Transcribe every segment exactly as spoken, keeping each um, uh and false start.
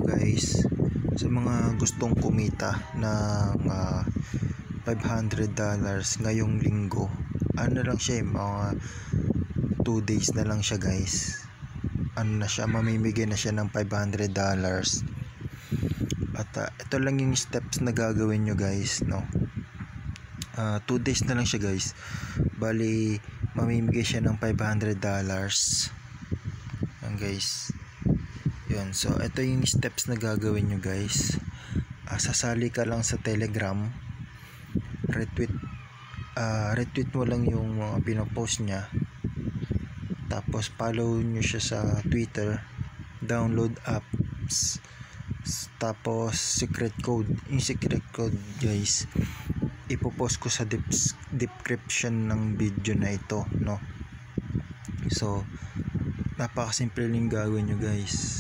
guys, sa mga gustong kumita ng uh, five hundred dollars ngayong linggo, ano lang siya, mga two days na lang siya guys. Ano na siya, mamimigay na siya ng five hundred dollars. At uh, ito lang yung steps na gagawin nyo guys, no. Uh, two days na lang siya guys. Bali mamimigay siya ng five hundred dollars. Yan guys. Yun, so ito yung steps na gagawin nyo guys. Uh, sasali ka lang sa Telegram, retweet uh, retweet mo lang yung uh, pinopost niya, tapos follow nyo siya sa Twitter, download apps, tapos secret code. Yung secret code guys, ipopost ko sa description ng video na ito, no. So napakasimple lang gagawin nyo guys.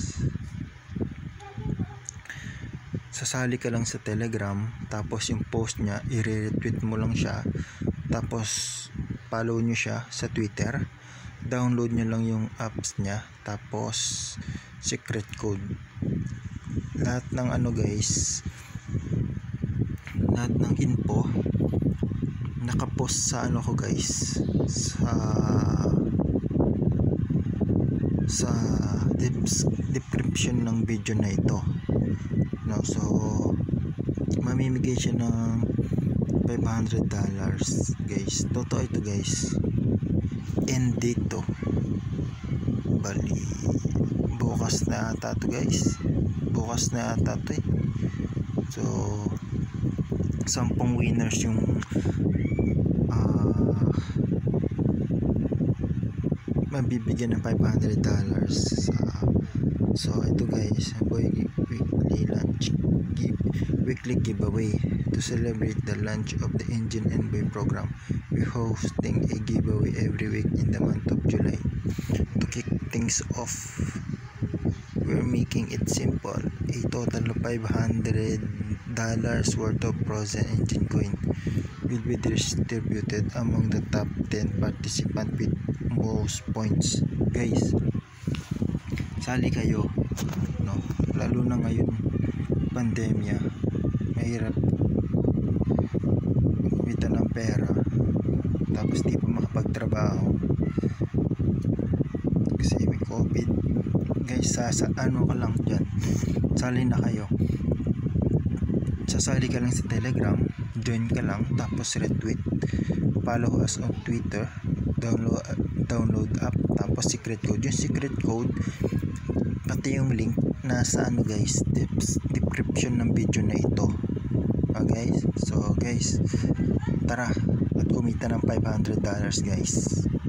Sasali ka lang sa Telegram, tapos yung post niya i-retweet mo lang siya, tapos follow nyo siya sa Twitter, download nyo lang yung apps niya, tapos secret code. Lahat ng ano guys, lahat ng info nakapost sa ano ko guys, sa sa description ng video na ito, no. So mamimigay siya ng five hundred dollars guys. Totoo ito guys, end date to, bali bukas na ata to guys, bukas na ata to eh. So sampung winners yung uh, mabibigyan ng five hundred dollars. Uh, so ito guys, boy, weekly lunch give, weekly giveaway. To celebrate the launch of the Enjin Envoy Program, we're hosting a giveaway every week in the month of July. To kick things off, we're making it simple. A total of five hundred dollars worth of Frozen Enjin Coin will be distributed among the top ten participants with most points. Guys, sali kayo, no, lalo na ngayon pandemya, mahirap kumita ng pera tapos di pa makapagtrabaho kasi may COVID guys. Sa, sa ano ka lang dyan, sali na kayo. Sasali ka lang sa Telegram, join ka lang, tapos retweet, follow us on Twitter, download download app, tapos secret code. Yung secret code pati yung link nasa ano guys, description ng video na ito. Okay guys, so guys, tara at kumita ng five hundred dollars guys.